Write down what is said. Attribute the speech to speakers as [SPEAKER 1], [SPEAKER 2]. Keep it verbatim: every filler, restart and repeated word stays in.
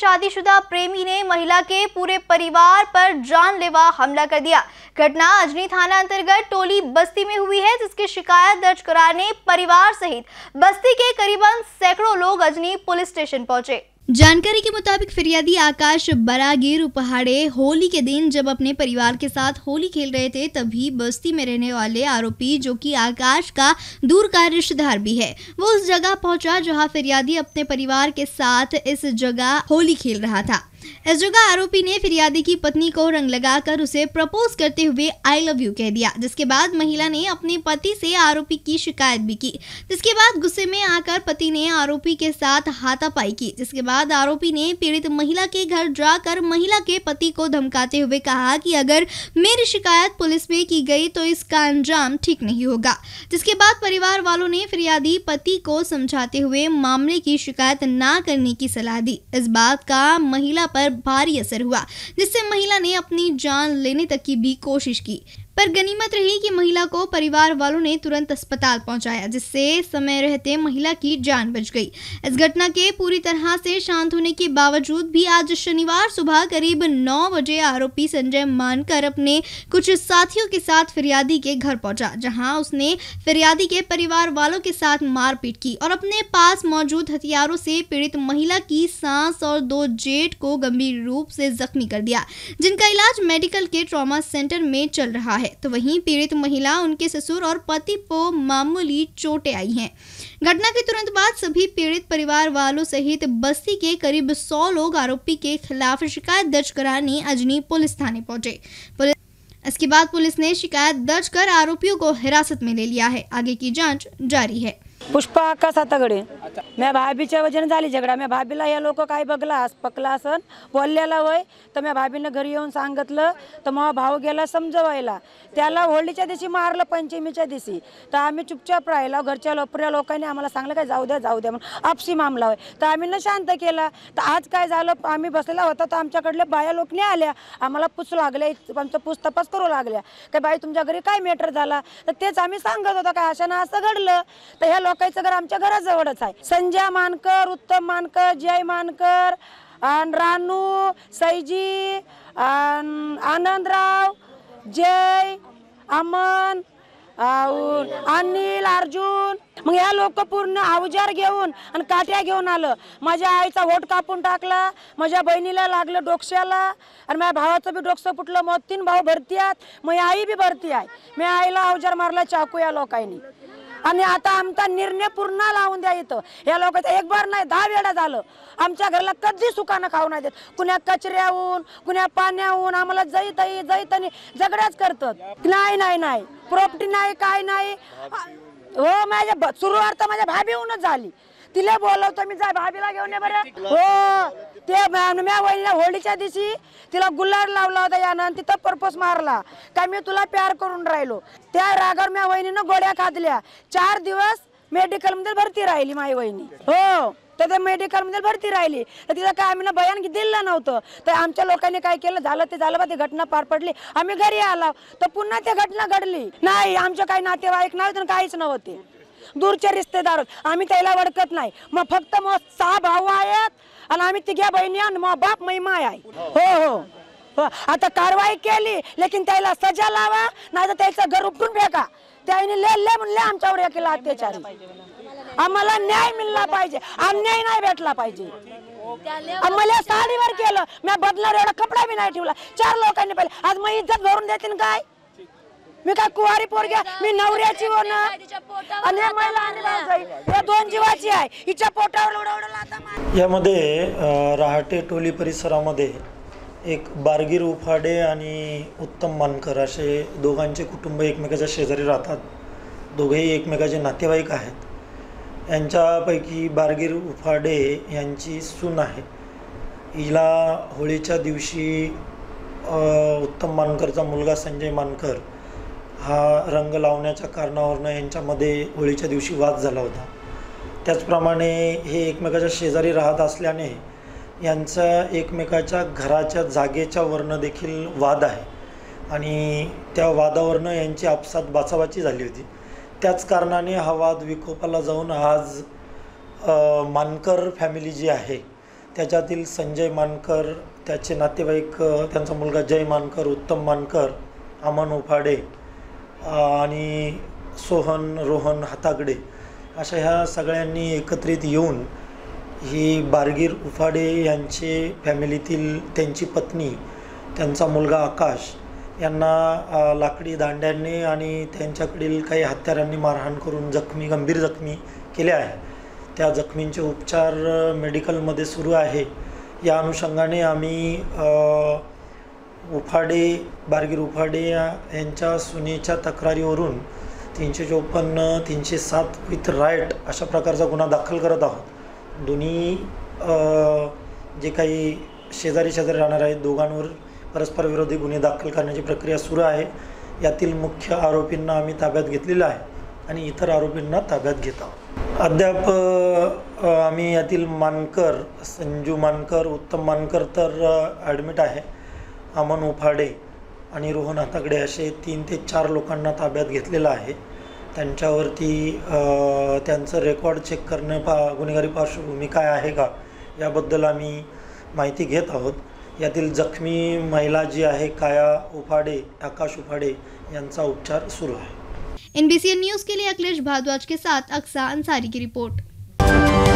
[SPEAKER 1] शादीशुदा प्रेमी ने महिला के पूरे परिवार पर जानलेवा हमला कर दिया। घटना अजनी थाना अंतर्गत टोली बस्ती में हुई है, जिसकी शिकायत दर्ज कराने परिवार सहित बस्ती के करीबन सैकड़ों लोग अजनी पुलिस स्टेशन पहुंचे। जानकारी के मुताबिक फिरियादी आकाश बरागीर उपहाड़े होली के दिन जब अपने परिवार के साथ होली खेल रहे थे, तभी बस्ती में रहने वाले आरोपी, जो कि आकाश का दूर का रिश्तेदार भी है, वो उस जगह पहुंचा जहां फिरियादी अपने परिवार के साथ इस जगह होली खेल रहा था। इस जगह आरोपी ने फिरियादी की पत्नी को रंग लगाकर उसे प्रपोज करते हुए आई लव यू कह दिया, जिसके बाद महिला ने अपने पति से आरोपी की शिकायत भी की। जिसके बाद गुस्से में आकर पति ने आरोपी के साथ हाथापाई की, जिसके बाद आरोपी ने पीड़ित महिला के घर जाकर महिला के पति को धमकाते हुए कहा कि अगर मेरी शिकायत पुलिस में की गई तो इसका अंजाम ठीक नहीं होगा। जिसके बाद परिवार वालों ने फिरियादी पति को समझाते हुए मामले की शिकायत ना करने की सलाह दी। इस बात का महिला पर भारी असर हुआ, जिससे महिला ने अपनी जान लेने तक की भी कोशिश की, पर गनीमत रही कि महिला को परिवार वालों ने तुरंत अस्पताल पहुंचाया, जिससे समय रहते महिला की जान बच गई। इस घटना के पूरी तरह से शांत होने के बावजूद भी आज शनिवार सुबह करीब नौ बजे आरोपी संजय मानकर अपने कुछ साथियों के साथ फिरियादी के घर पहुंचा, जहां उसने फिरियादी के परिवार वालों के साथ मारपीट की और अपने पास मौजूद हथियारों से पीड़ित महिला की सांस और दो जेठ को गंभीर रूप से जख्मी कर दिया, जिनका इलाज मेडिकल के ट्रॉमा सेंटर में चल रहा है। तो वहीं पीड़ित महिला, उनके ससुर और पति को मामूली चोटें आई हैं। घटना के तुरंत बाद सभी पीड़ित परिवार वालों सहित बस्ती के करीब सौ लोग आरोपी के खिलाफ शिकायत दर्ज कराने अजनी पुलिस थाने पहुंचे। पुलिस इसके बाद पुलिस ने शिकायत दर्ज कर आरोपियों को हिरासत में ले लिया है। आगे की जांच जारी है।
[SPEAKER 2] पुष्पा आकाश आतागडे मैं भाभीच्या वजन झाली झगडा। मैं भाभीला या लोक काय बघला पकला असन बोललेला होय, तर मैं भाभीने घरी येऊन सांगितलं, तर मग भाऊ गेला समजवायला। त्याला होळीच्या दिवशी मारलं, पंचमीच्या दिवशी। तर आम्ही चुपचाप राहिलो। घरच्या लोपऱ्या लोकांनी आम्हाला सांगलं काय जाऊ द्या जाऊ द्या म्हणून, आपसी मामला होय। तर आम्ही न शांत केला। तर आज काय झालं, आम्ही बसलेला होता तर आमच्याकडले बाया लोकनी आल्या, आम्हाला पूछ लागले, आमचं पूछ तपास करू लागल्या काय बाई तुमच्या घरी काय मॅटर झाला। तर तेच आम्ही सांगत होतो काय अशाने असं घडलं। तर ह्या लोकांचं घर आमच्या घराजवळच आहे। संजय मानकर, उत्तम मानकर, जय मानकर, रानू, सैजी, आनंदराव, जय, अमन, अनिल, अर्जुन, मग या लोक पूर्ण अवजार घेऊन आणि काट्या घेऊन आलं। माझ्या आईचा वोट कापून टाकला, माझ्या बहिणीला लागलं डोक्याला, आणि माझ्या भावाचं बी डोकं फुटलं। मग तीन भाऊ भरती आहेत, मग आई बी भरती आहे। मी आईला अवजार मारला चाकू या लोकांनी, आणि आता आमचा निर्णय पूर्ण लावून द्या। इथं या लोकांचं एक बार नाही दहा वेळा झालं। आमच्या घराला कधी सुकानं खाऊ नाही देत, कुण्या कचऱ्याहून कुण्या पाण्याहून आम्हाला जैतही जैतनी झगड्याच करतात। नाही नाही नाही प्रॉपर्टी नाही काय नाही। हो माझ्या सुरुवात माझ्या भाभीहूनच झाली। तिला बोलवतो मी, जा भाभीला घेऊन ये बरं। हो ते म्या वहिनीला होळीच्या दिवशी तिला गुलाल लावला होता यानं, तिथं परपोस मारला काय मी तुला प्यार करून राहिलो। त्या रागावर म्या वहिनीनं गोळ्या खातल्या। चार दिवस मेडिकल मध्ये भरती राहिली माझी वहिनी। हो तर ते मेडिकल मध्ये भरती राहिली, तर तिथं काय आम्ही बयान दिलं नव्हतं। तर आमच्या लोकांनी काय केलं, झालं ते झालं बा, ती घटना पार पडली। आम्ही घरी आलो तर पुन्हा ती घटना घडली। नाही आमच्या काही नातेवाईक नव्हते, काहीच नव्हते, दूरचे रिश्तेदार। आम्ही त्याला वडकत नाही। मग फक्त मग सहा भाऊ आहेत आणि आम्ही तिघ्या बहिणी आणि मग बाप महिमा आहे। हो हो हो आता कारवाई केली, लेकिन त्याला सजा लावा, नाही तर त्याचं घर उपटून फेका। त्याने ले ले म्हणले आमच्यावर या केला अत्याचार। आम्हाला न्याय मिळला पाहिजे, अन्याय नाही भेटला पाहिजे। आम्हाला साडीवर केलं, मी बदलार एवढा कपडा बी नाही ठेवला। चार लोकांनी पहिले आज मग इज्जत भरून देतील काय? मी काय कुवारी पोरगी, मी नवऱ्याची हो ना, आणि महिला आणि या दोन जीवाची आहे। हिच्या पोटावर उडवलं लाथा मार।
[SPEAKER 3] यामध्ये रहाटे टोली परिसरामध्ये एक बारगीर उफाडे आणि उत्तम मानकर असे दोघांचे कुटुंब एकमेकाच्या शेजारी राहतात। दोघेही एकमेकाचे नातेवाईक आहेत। यांच्यापैकी बारगीर उफाडे यांची सून आहे। हिला होळीच्या दिवशी उत्तम मानकरचा मुलगा संजय मानकर हा रंग लावण्याच्या कारणावरून यांच्यामध्ये होळीच्या दिवशी वाद झाला होता। त्याचप्रमाणे हे एकमेकाच्या शेजारी राहत असल्याने यांचा एकमेकाच्या घराच्या जागेच्या वरनं देखील वाद आहे, आणि त्या वादावरनं यांची आपसात बाचाबाची झाली होती। त्याच कारणाने हा वाद विकोपाला जाऊन आज मानकर फॅमिली जी आहे त्याच्यातील संजय मानकर, त्याचे नातेवाईक, त्यांचा मुलगा जय मानकर, उत्तम मानकर, अमन उफाडे आणि सोहन रोहन हातागडे अशा ह्या सगळ्यांनी एकत्रित येऊन ही बारगीर उफाडे यांचे फॅमिलीतील त्यांची पत्नी, त्यांचा मुलगा आकाश यांना लाकडी दांड्यांनी आणि त्यांच्याकडील काही हत्यारांनी मारहाण करून जखमी गंभीर जखमी केले आहे. त्या जखमींचे उपचार मेडिकलमध्ये सुरू आहे. या अनुषंगाने आम्ही उफाडे बारगीर उफाडे यांच्या सुनेच्या तक्रारीवरून तीनशे चोपन्न तीनशे सात विथ राईट अशा प्रकारचा गुन्हा दाखल करत आहोत. दोन्ही जे काही शेजारी शेजारी राहणार आहेत दोघांवर परस्पर विरोधी गुन्हे दाखल करण्याची प्रक्रिया सुरू आहे. यातील मुख्य आरोपींना आम्ही ताब्यात घेतलेलं आहे आणि इतर आरोपींना ताब्यात घेत आहोत. अद्याप आम्ही यातील मानकर, संजू मानकर, उत्तम मानकर तर ॲडमिट आहे. अमन उफाडे आणि रोहन हातागडे असे तीन ते चार लोकांना ताब्यात घेतलेलं आहे. त्यांच्यावरती त्यांचं रेकॉर्ड चेक करणं, पा गुन्हेगारी पार्श्वभूमी काय आहे का याबद्दल आम्ही माहिती घेत आहोत. यातील जखमी महिला जी आहे काया उफाडे, आकाश उफाडे यांचा उपचार सुरू आहे.
[SPEAKER 1] एनबीसी न्यूज़ के लिए अखिलेश भारद्वाज के साथ अक्सा अंसारी की रिपोर्ट.